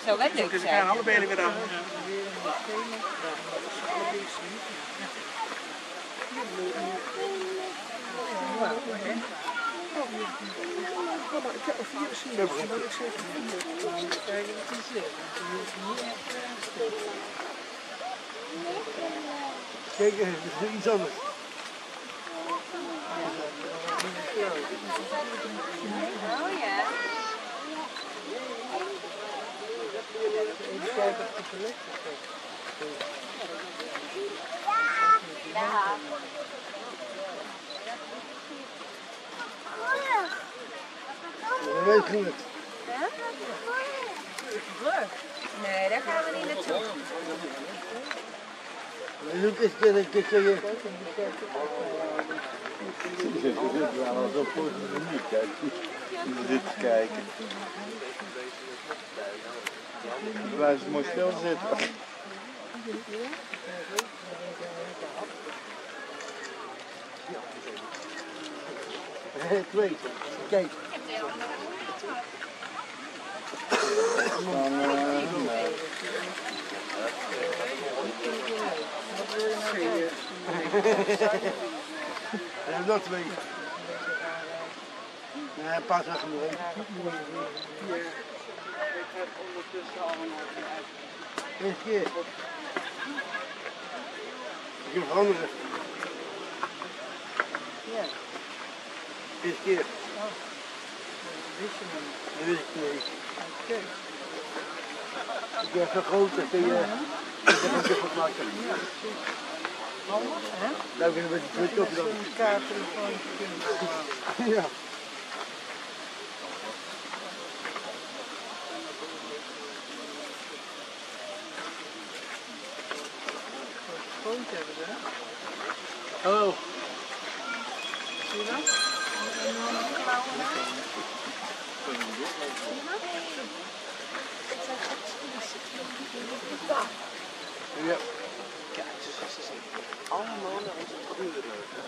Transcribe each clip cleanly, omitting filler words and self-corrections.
Zou wel leuk Ze zijn. gaan allebei weer af. Kijk, het is iets anders. Oh ja. Ja. Weet je het? Brug? Nee, daar gaan we niet naartoe. Zoek eens een keer. Ze zitten wel al zo voor de muziek, kijk. Ze zitten te kijken. Dan blijven ze mooi stil zitten. Twee. Kijk. Dan, nee. Ja, nog twee. Nee, pas even nog even. Eerste keer. Ik heb veranderen. Ja. Eerste keer. Wist je hem? Dat wist ik niet. Oké. Ik ben zo groot dat je een keer wat maken. Handig, hè? Daar kunnen we die twee dan. Zo'n kaarttelefoon kunnen we Ja. Groot hebben we, hè? Hallo. Zie je dat? Ja. Allemaal naar onze kleuren.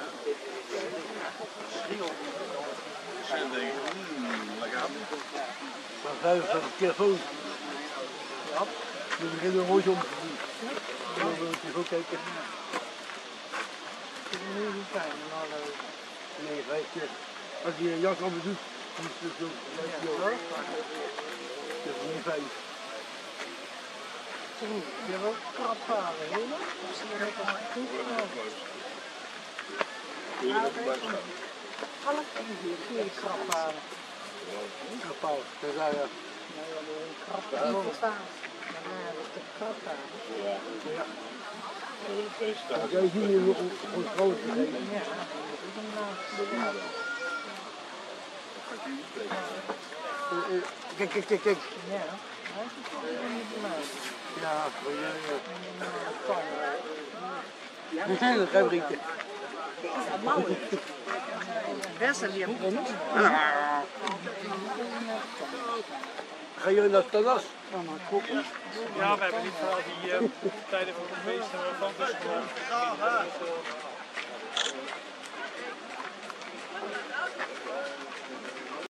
En denken, lekker aan. Maar vijf van de telefoon. Ja. We beginnen een mooie om te doen. Dan willen we op telefoon kijken. Ik vind het nu niet fijn. Nee, 5 keer. Als je een jas aan doet, dan is het zo. Dat is niet fijn. Je hebt ook krapharen, hè? Of zie je dat als goed alle goede krapharen. Kapal, dat is ja. Nou ja, een krapharen. Maar de krapharen. Ja. Als jij hier gewoon groot gegeven. Ja, dat is een laatste. Kijk. Ja, hij is het toch niet te luisteren. Ja, Ja. dat ga je drinken. Best een lief rond. Ga je naar Tanas? Ja, we hebben niet vooral die tijden van de meeste van dus gewoon.